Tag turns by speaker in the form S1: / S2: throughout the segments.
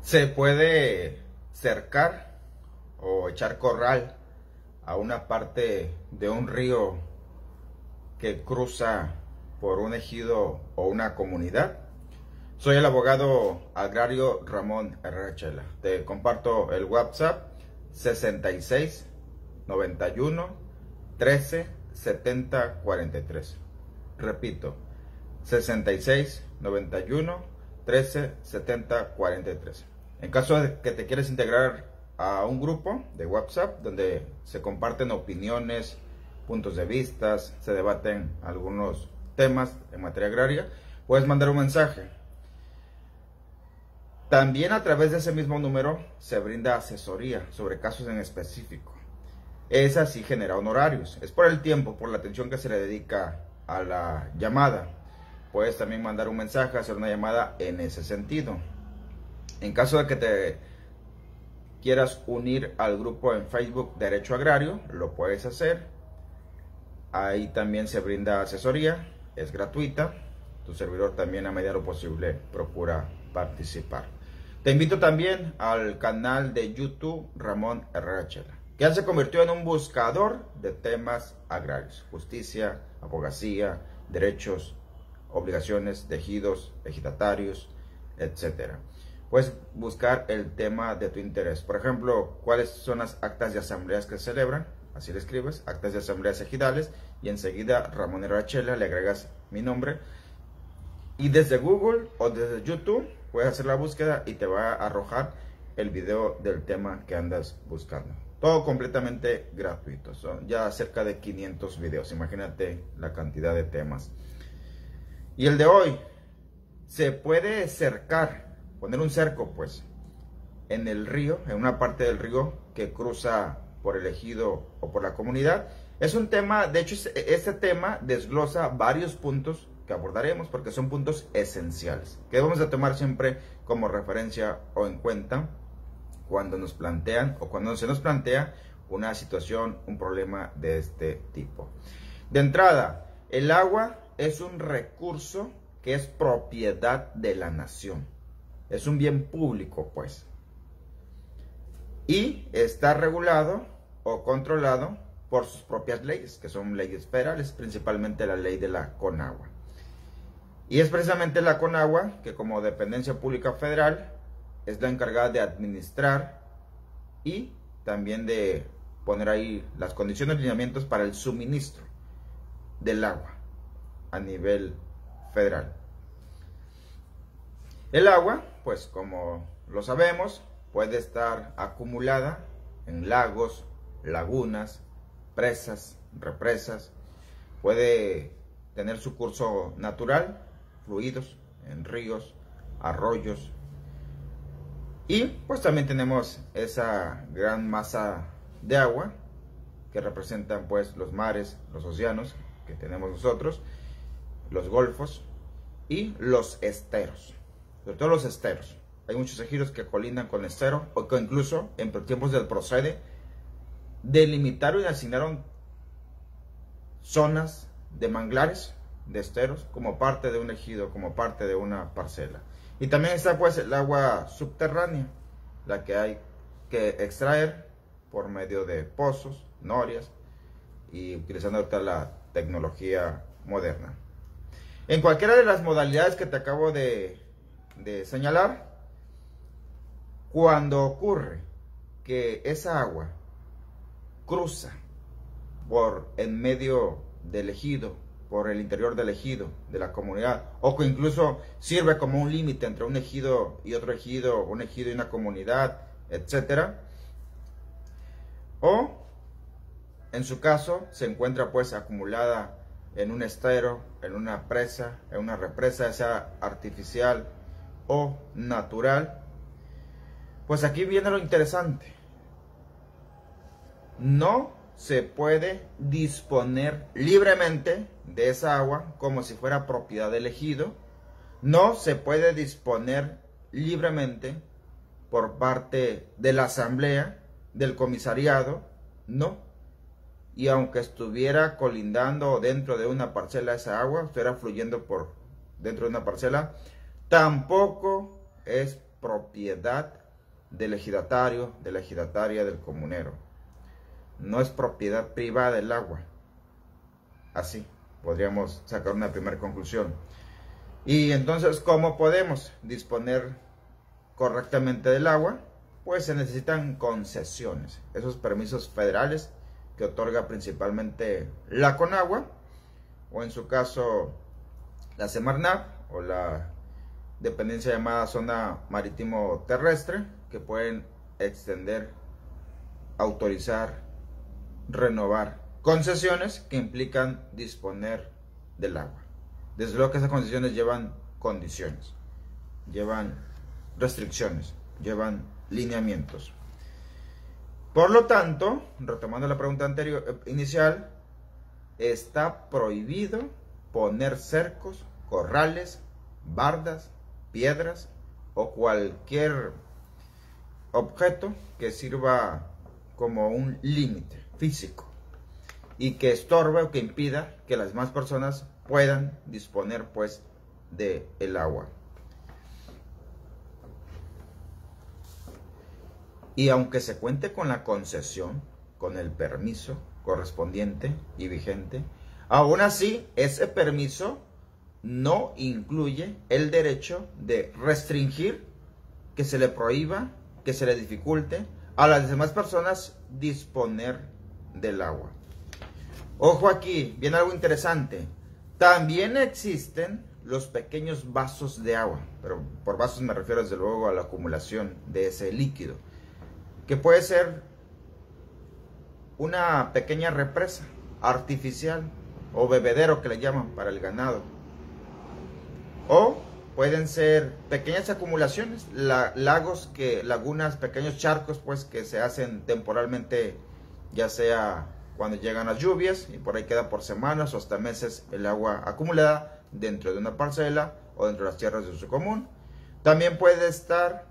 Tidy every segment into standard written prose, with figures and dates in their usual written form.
S1: Se puede cercar o echar corral a una parte de un río que cruza por un ejido o una comunidad. Soy el abogado agrario Ramón Herrera Chela. Te comparto el WhatsApp 66 91 13 70 43. Repito, 66 91 13 70 43. En caso de que te quieras integrar a un grupo de WhatsApp donde se comparten opiniones, puntos de vista, se debaten algunos temas en materia agraria, puedes mandar un mensaje. También a través de ese mismo número se brinda asesoría sobre casos en específico. Esa sí genera honorarios. Es por el tiempo, por la atención que se le dedica a la llamada. Puedes también mandar un mensaje, hacer una llamada en ese sentido. En caso de que te quieras unir al grupo en Facebook Derecho Agrario, lo puedes hacer. Ahí también se brinda asesoría, es gratuita. Tu servidor también a medida de lo posible procura participar. Te invito también al canal de YouTube Ramón Herrera Chela, que ya se convirtió en un buscador de temas agrarios, justicia, abogacía, derechos, obligaciones de ejidos, ejidatarios, etcétera. Puedes buscar el tema de tu interés. Por ejemplo, cuáles son las actas de asambleas que se celebran. Así le escribes, actas de asambleas ejidales, y enseguida Ramón Herrera Chela, le agregas mi nombre. Y desde Google o desde YouTube puedes hacer la búsqueda y te va a arrojar el video del tema que andas buscando. Todo completamente gratuito. Son ya cerca de 500 videos. Imagínate la cantidad de temas. Y el de hoy, se puede cercar, poner un cerco pues, en el río, en una parte del río que cruza por el ejido o por la comunidad. Es un tema, de hecho, este tema desglosa varios puntos que abordaremos porque son puntos esenciales que vamos a tomar siempre como referencia o en cuenta cuando nos plantean o cuando se nos plantea una situación, un problema de este tipo. De entrada, el agua es un recurso que es propiedad de la nación. Es un bien público, pues. Y está regulado o controlado por sus propias leyes, que son leyes federales, principalmente la ley de la Conagua. Y es precisamente la Conagua que, como dependencia pública federal, es la encargada de administrar y también de poner ahí las condiciones y lineamientos para el suministro del agua a nivel federal. El agua, pues como lo sabemos, puede estar acumulada en lagos, lagunas, presas, represas. Puede tener su curso natural, fluidos en ríos, arroyos. Y pues también tenemos esa gran masa de agua que representan pues los mares, los océanos que tenemos nosotros, los golfos y los esteros, sobre todo los esteros. Hay muchos ejidos que colindan con estero o que incluso en tiempos del Procede delimitaron y asignaron zonas de manglares, de esteros, como parte de un ejido, como parte de una parcela. Y también está pues el agua subterránea, la que hay que extraer por medio de pozos, norias y utilizando ahorita la tecnología moderna. En cualquiera de las modalidades que te acabo de señalar, cuando ocurre que esa agua cruza por en medio del ejido, por el interior del ejido, de la comunidad, o que incluso sirve como un límite entre un ejido y otro ejido, un ejido y una comunidad, etcétera, o en su caso se encuentra pues acumulada en un estero, en una presa, en una represa, sea artificial o natural, pues aquí viene lo interesante. No se puede disponer libremente de esa agua como si fuera propiedad del ejido. No se puede disponer libremente por parte de la asamblea, del comisariado, no. Y aunque estuviera colindando dentro de una parcela esa agua, estuviera fluyendo por dentro de una parcela, tampoco es propiedad del ejidatario, de la ejidataria, del comunero. No es propiedad privada el agua. Así podríamos sacar una primera conclusión. Y entonces, ¿cómo podemos disponer correctamente del agua? Pues se necesitan concesiones, esos permisos federales que otorga principalmente la Conagua, o en su caso la Semarnat, o la dependencia llamada Zona Marítimo Terrestre, que pueden extender, autorizar, renovar concesiones que implican disponer del agua. Desde luego que esas concesiones llevan condiciones, llevan restricciones, llevan lineamientos. Por lo tanto, retomando la pregunta anterior, inicial, está prohibido poner cercos, corrales, bardas, piedras o cualquier objeto que sirva como un límite físico y que estorbe o que impida que las demás personas puedan disponer pues de el agua. Y aunque se cuente con la concesión, con el permiso correspondiente y vigente, aún así ese permiso no incluye el derecho de restringir, que se le prohíba, que se le dificulte a las demás personas disponer del agua. Ojo aquí, viene algo interesante. También existen los pequeños vasos de agua, pero por vasos me refiero desde luego a la acumulación de ese líquido, que puede ser una pequeña represa artificial o bebedero que le llaman para el ganado, o pueden ser pequeñas acumulaciones, lagos, lagunas, pequeños charcos pues que se hacen temporalmente, ya sea cuando llegan las lluvias y por ahí queda por semanas o hasta meses el agua acumulada dentro de una parcela o dentro de las tierras de uso común. También pueden estar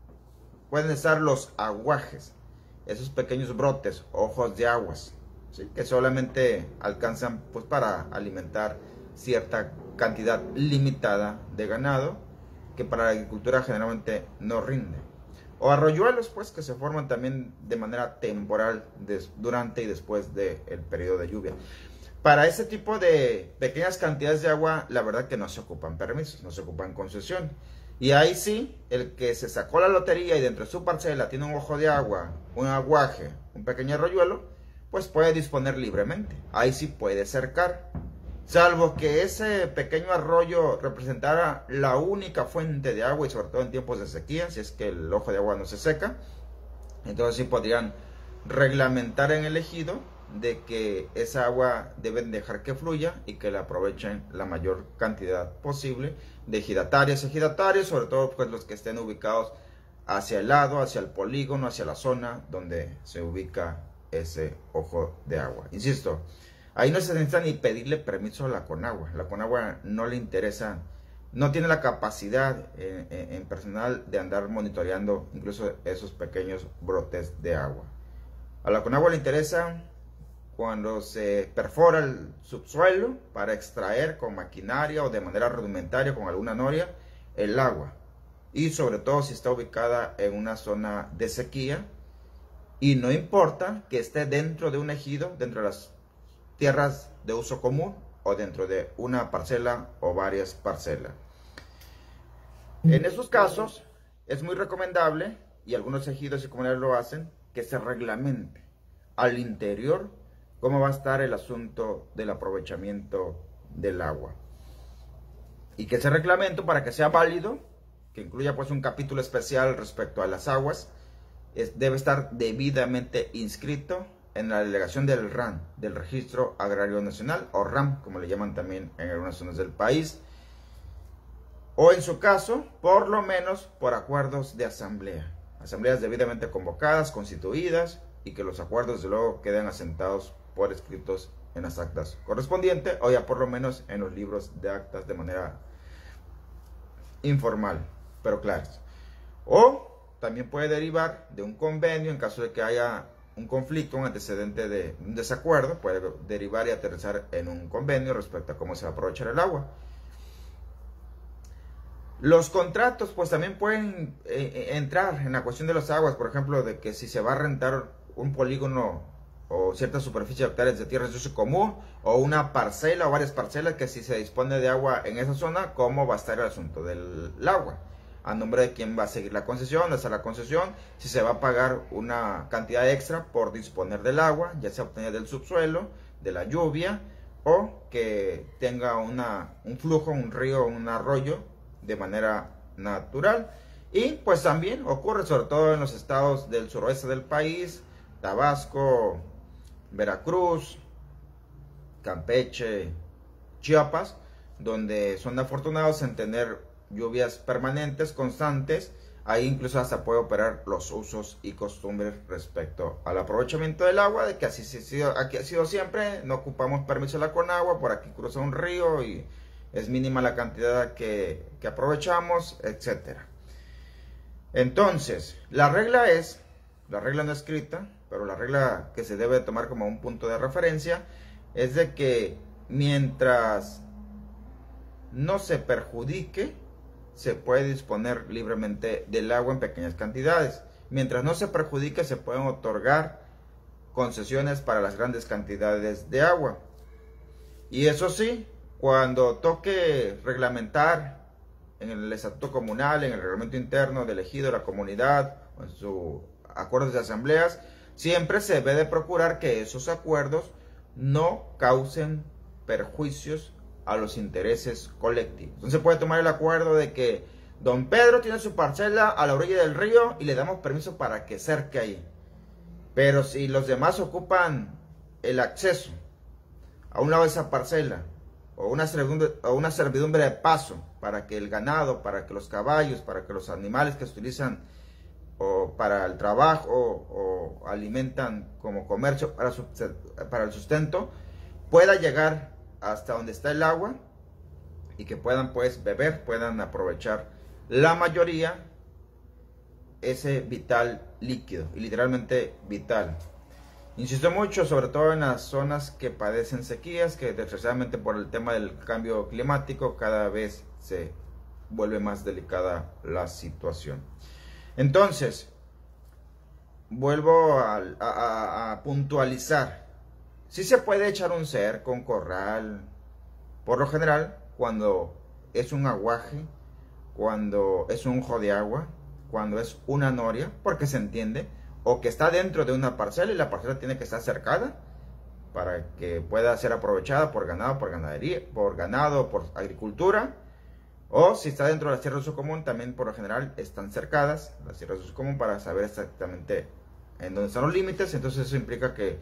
S1: los aguajes, esos pequeños brotes, ojos de aguas, ¿sí?, que solamente alcanzan pues para alimentar cierta cantidad limitada de ganado, que para la agricultura generalmente no rinde. O arroyuelos pues que se forman también de manera temporal durante y después del periodo de lluvia. Para ese tipo de pequeñas cantidades de agua, la verdad que no se ocupan permisos, no se ocupan concesión. Y ahí sí, el que se sacó la lotería y dentro de su parcela tiene un ojo de agua, un aguaje, un pequeño arroyuelo, pues puede disponer libremente. Ahí sí puede cercar. Salvo que ese pequeño arroyo representara la única fuente de agua, y sobre todo en tiempos de sequía, si es que el ojo de agua no se seca, entonces sí podrían reglamentar en el ejido de que esa agua deben dejar que fluya y que la aprovechen la mayor cantidad posible de ejidatarias y ejidatarios, sobre todo pues los que estén ubicados hacia el lado, hacia el polígono, hacia la zona donde se ubica ese ojo de agua. Insisto, ahí no se necesita ni pedirle permiso a la Conagua. La Conagua no le interesa, no tiene la capacidad en personal de andar monitoreando incluso esos pequeños brotes de agua. A la Conagua le interesa cuando se perfora el subsuelo para extraer con maquinaria o de manera rudimentaria con alguna noria el agua. Y sobre todo si está ubicada en una zona de sequía, y no importa que esté dentro de un ejido, dentro de las tierras de uso común o dentro de una parcela o varias parcelas. En esos casos es muy recomendable, y algunos ejidos y comunidades lo hacen, que se reglamente al interior cómo va a estar el asunto del aprovechamiento del agua. Y que ese reglamento, para que sea válido, que incluya pues un capítulo especial respecto a las aguas, debe estar debidamente inscrito en la delegación del RAN, del Registro Agrario Nacional, o RAM, como le llaman también en algunas zonas del país, o en su caso, por lo menos por acuerdos de asamblea, asambleas debidamente convocadas, constituidas, y que los acuerdos desde luego queden asentados por escritos en las actas correspondientes, o ya por lo menos en los libros de actas de manera informal, pero claras. O también puede derivar de un convenio en caso de que haya un conflicto, un antecedente de un desacuerdo, puede derivar y aterrizar en un convenio respecto a cómo se va a aprovechar el agua. Los contratos pues también pueden entrar en la cuestión de las aguas, por ejemplo, de que si se va a rentar un polígono o cierta superficie de hectáreas de tierras de uso común, o una parcela o varias parcelas, que si se dispone de agua en esa zona, ¿cómo va a estar el asunto del agua? A nombre de quién va a seguir la concesión, hasta la concesión, si se va a pagar una cantidad extra por disponer del agua, ya sea obtenida del subsuelo, de la lluvia, o que tenga un flujo, un río, un arroyo de manera natural. Y pues también ocurre sobre todo en los estados del suroeste del país, Tabasco, Veracruz, Campeche, Chiapas, donde son afortunados en tener lluvias permanentes, constantes. Ahí incluso hasta puede operar los usos y costumbres respecto al aprovechamiento del agua, de que aquí ha sido siempre, no ocupamos permiso de la Conagua, por aquí cruza un río y es mínima la cantidad que aprovechamos, etc. Entonces, la regla no escrita, pero la regla que se debe tomar como un punto de referencia, es de que mientras no se perjudique, se puede disponer libremente del agua en pequeñas cantidades. Mientras no se perjudique, se pueden otorgar concesiones para las grandes cantidades de agua. Y eso sí, cuando toque reglamentar en el estatuto comunal, en el reglamento interno del ejido de la comunidad, o en sus acuerdos de asambleas, siempre se debe de procurar que esos acuerdos no causen perjuicios a los intereses colectivos. Entonces se puede tomar el acuerdo de que don Pedro tiene su parcela a la orilla del río y le damos permiso para que cerque ahí. Pero si los demás ocupan el acceso a un lado de esa parcela, o una servidumbre de paso para que el ganado, para que los caballos, para que los animales que se utilizan o para el trabajo o alimentan como comercio para el sustento, pueda llegar hasta donde está el agua y que puedan pues beber, puedan aprovechar la mayoría ese vital líquido, y literalmente vital. Insisto mucho, sobre todo en las zonas que padecen sequías, que desgraciadamente por el tema del cambio climático cada vez se vuelve más delicada la situación. Entonces, vuelvo a puntualizar. Sí se puede echar un cerco, un corral, por lo general, cuando es un aguaje, cuando es un ojo de agua, cuando es una noria, porque se entiende, o que está dentro de una parcela y la parcela tiene que estar cercada para que pueda ser aprovechada por ganado, por ganadería, por ganado, por agricultura, o si está dentro de las tierras de uso común, también por lo general están cercadas las tierras de uso común para saber exactamente en dónde están los límites. Entonces eso implica que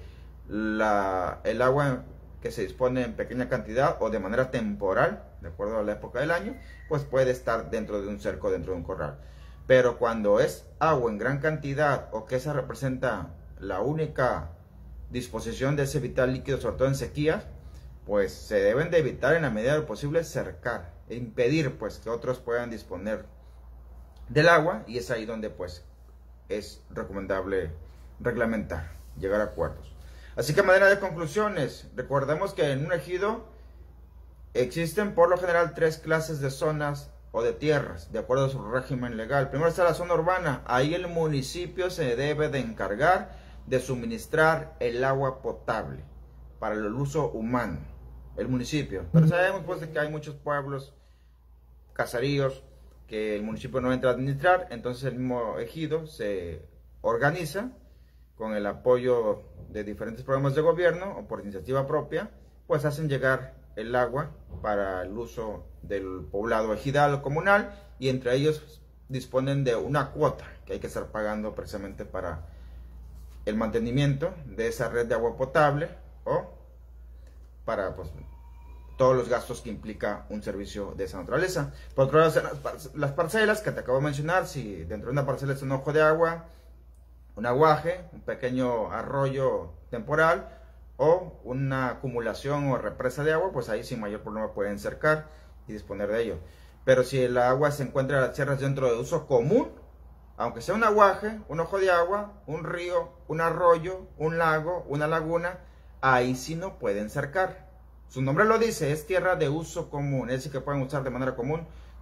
S1: el agua que se dispone en pequeña cantidad o de manera temporal, de acuerdo a la época del año, pues puede estar dentro de un cerco, dentro de un corral. Pero cuando es agua en gran cantidad, o que esa representa la única disposición de ese vital líquido, sobre todo en sequías, pues se deben de evitar en la medida de lo posible cercar e impedir pues que otros puedan disponer del agua, y es ahí donde pues es recomendable reglamentar, llegar a acuerdos. Así que a manera de conclusiones, recordemos que en un ejido existen por lo general 3 clases de zonas o de tierras, de acuerdo a su régimen legal. Primero está la zona urbana. Ahí el municipio se debe de encargar de suministrar el agua potable para el uso humano, el municipio. Pero sabemos pues de que hay muchos pueblos, caseríos, que el municipio no entra a administrar. Entonces el mismo ejido se organiza con el apoyo de diferentes programas de gobierno o por iniciativa propia, pues hacen llegar el agua para el uso del poblado ejidal o comunal, y entre ellos disponen de una cuota que hay que estar pagando precisamente para el mantenimiento de esa red de agua potable, o para pues todos los gastos que implica un servicio de esa naturaleza. Por otro lado, las parcelas que te acabo de mencionar. Si dentro de una parcela es un ojo de agua, un aguaje, un pequeño arroyo temporal o una acumulación o represa de agua, pues ahí sin mayor problema pueden cercar y disponer de ello. Pero si el agua se encuentra en las tierras dentro de uso común, aunque sea un aguaje, un ojo de agua, un río, un arroyo, un lago, una laguna, ahí sí no pueden cercar. Su nombre lo dice, es tierra de uso común, es decir que pueden usar de manera común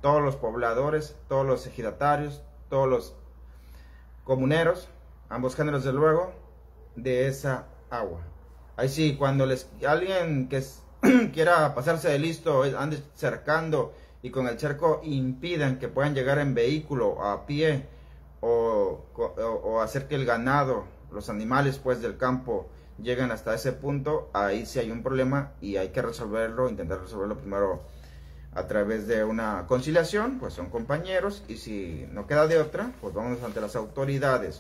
S1: todos los pobladores, todos los ejidatarios, todos los comuneros, ambos géneros de luego, de esa agua. Ahí sí, cuando alguien que quiera pasarse de listo, ande cercando y con el cerco impidan que puedan llegar en vehículo, a pie, o hacer que el ganado, los animales pues del campo lleguen hasta ese punto, ahí sí hay un problema y hay que resolverlo, intentar resolverlo primero a través de una conciliación, pues son compañeros, y si no queda de otra, pues vamos ante las autoridades.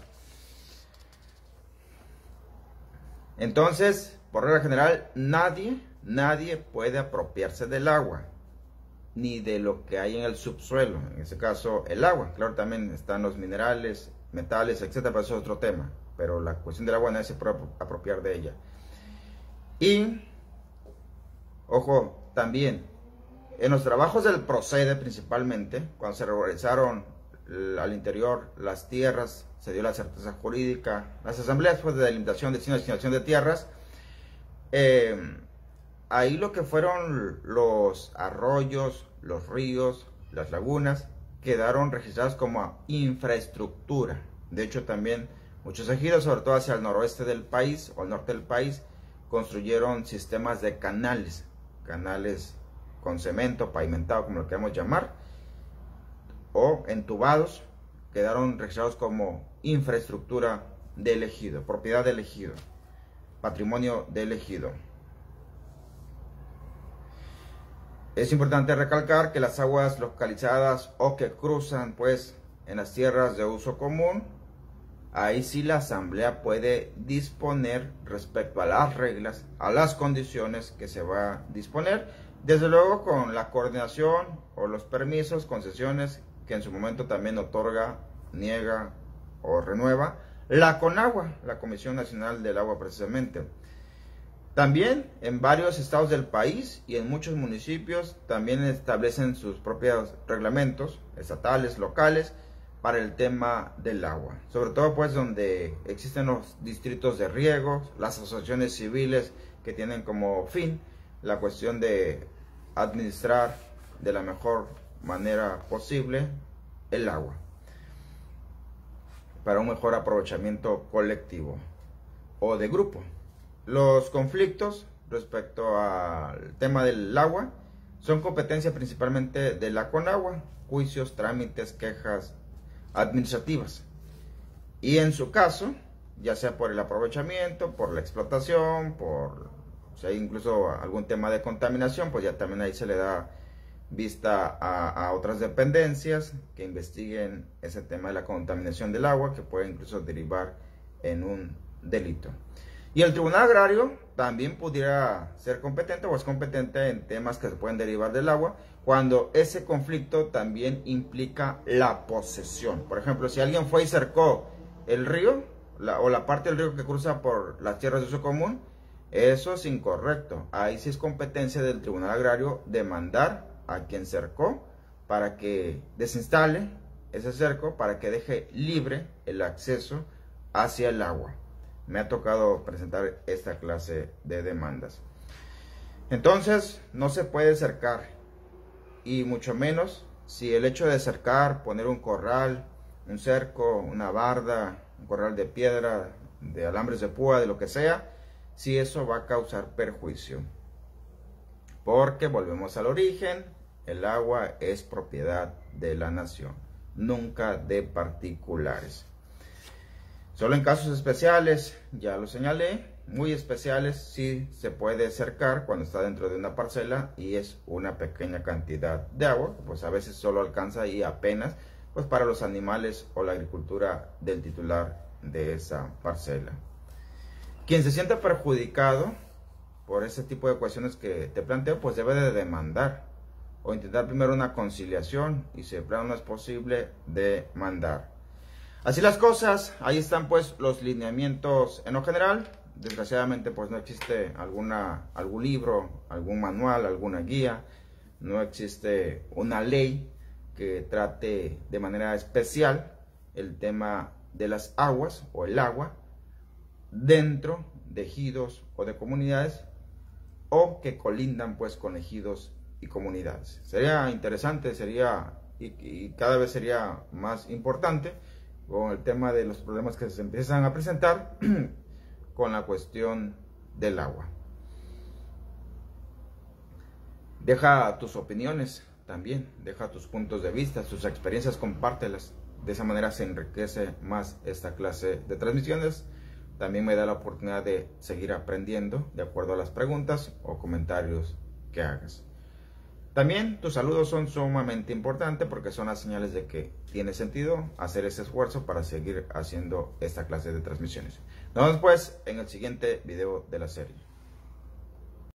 S1: Entonces, por regla general, nadie puede apropiarse del agua, ni de lo que hay en el subsuelo, en ese caso el agua. Claro, también están los minerales, metales, etcétera, pero eso es otro tema. Pero la cuestión del agua nadie se puede apropiar de ella. Y, ojo, también, en los trabajos del Procede principalmente, cuando se regularizaron al interior las tierras, se dio la certeza jurídica, las asambleas pues, de delimitación, destino y asignación de tierras, ahí lo que fueron los arroyos, los ríos, las lagunas, quedaron registrados como infraestructura. De hecho, también muchos ejidos, sobre todo hacia el noroeste del país o al norte del país, construyeron sistemas de canales con cemento, pavimentado, como lo queramos llamar, o entubados, quedaron registrados como infraestructura del ejido, propiedad del ejido, patrimonio del ejido. Es importante recalcar que las aguas localizadas o que cruzan pues en las tierras de uso común, ahí sí la asamblea puede disponer respecto a las reglas, a las condiciones que se va a disponer, desde luego con la coordinación o los permisos, concesiones que en su momento también otorga, niega o renueva la CONAGUA, la Comisión Nacional del Agua precisamente. También en varios estados del país y en muchos municipios también establecen sus propios reglamentos estatales, locales, para el tema del agua. Sobre todo pues donde existen los distritos de riego, las asociaciones civiles que tienen como fin la cuestión de administrar de la mejor manera posible el agua para un mejor aprovechamiento colectivo o de grupo. Los conflictos respecto al tema del agua son competencia principalmente de la CONAGUA, juicios, trámites, quejas administrativas, y en su caso, ya sea por el aprovechamiento, por la explotación, por si hay incluso algún tema de contaminación, pues ya también ahí se le da vista a otras dependencias que investiguen ese tema de la contaminación del agua, que puede incluso derivar en un delito. Y el Tribunal Agrario también pudiera ser competente o es competente en temas que se pueden derivar del agua, cuando ese conflicto también implica la posesión. Por ejemplo, si alguien fue y cercó el río o la parte del río que cruza por las tierras de uso común, eso es incorrecto. Ahí sí es competencia del Tribunal Agrario demandar a quien cercó para que desinstale ese cerco, para que deje libre el acceso hacia el agua. Me ha tocado presentar esta clase de demandas. Entonces, no se puede cercar, y mucho menos si el hecho de cercar, poner un corral, un cerco, una barda, un corral de piedra, de alambres de púa, de lo que sea, si eso va a causar perjuicio. Porque volvemos al origen, el agua es propiedad de la nación, nunca de particulares. Solo en casos especiales, ya lo señalé, muy especiales, sí se puede cercar cuando está dentro de una parcela y es una pequeña cantidad de agua, pues a veces solo alcanza y apenas pues para los animales o la agricultura del titular de esa parcela. Quien se sienta perjudicado por ese tipo de cuestiones que te planteo, pues debe de demandar o intentar primero una conciliación, y si de plano no es posible, demandar. Así las cosas, ahí están pues los lineamientos en lo general. Desgraciadamente pues no existe algún libro, algún manual, alguna guía, no existe una ley que trate de manera especial el tema de las aguas o el agua dentro de ejidos o de comunidades o que colindan pues con ejidos y comunidades. Sería interesante, y cada vez sería más importante con el tema de los problemas que se empiezan a presentar con la cuestión del agua. Deja tus opiniones también, deja tus puntos de vista, tus experiencias, compártelas. De esa manera se enriquece más esta clase de transmisiones. También me da la oportunidad de seguir aprendiendo de acuerdo a las preguntas o comentarios que hagas. También tus saludos son sumamente importantes porque son las señales de que tiene sentido hacer ese esfuerzo para seguir haciendo esta clase de transmisiones. Nos vemos pues en el siguiente video de la serie.